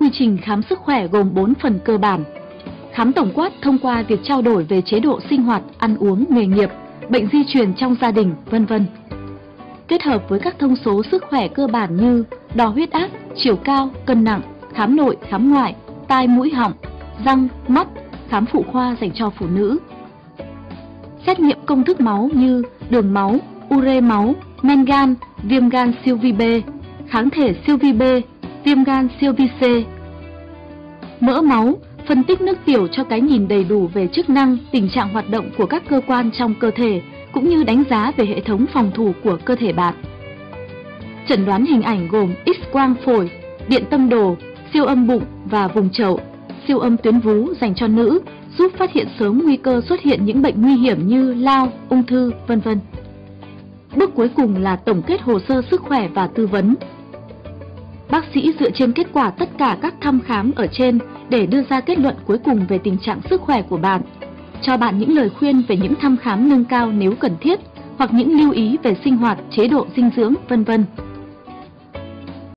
Quy trình khám sức khỏe gồm 4 phần cơ bản. Khám tổng quát thông qua việc trao đổi về chế độ sinh hoạt, ăn uống, nghề nghiệp, bệnh di truyền trong gia đình, vân vân. Kết hợp với các thông số sức khỏe cơ bản như đo huyết áp, chiều cao, cân nặng, khám nội, khám ngoại, tai mũi họng, răng, mắt, khám phụ khoa dành cho phụ nữ. Xét nghiệm công thức máu như đường máu, ure máu, men gan, viêm gan siêu vi B, kháng thể siêu vi B, viêm gan siêu vi C. Mỡ máu, phân tích nước tiểu cho cái nhìn đầy đủ về chức năng, tình trạng hoạt động của các cơ quan trong cơ thể, cũng như đánh giá về hệ thống phòng thủ của cơ thể bạn. Chẩn đoán hình ảnh gồm X-quang phổi, điện tâm đồ, siêu âm bụng và vùng chậu, siêu âm tuyến vú dành cho nữ, giúp phát hiện sớm nguy cơ xuất hiện những bệnh nguy hiểm như lao, ung thư, vân vân. Bước cuối cùng là tổng kết hồ sơ sức khỏe và tư vấn. Bác sĩ dựa trên kết quả tất cả các thăm khám ở trên để đưa ra kết luận cuối cùng về tình trạng sức khỏe của bạn, cho bạn những lời khuyên về những thăm khám nâng cao nếu cần thiết, hoặc những lưu ý về sinh hoạt, chế độ dinh dưỡng, vân vân.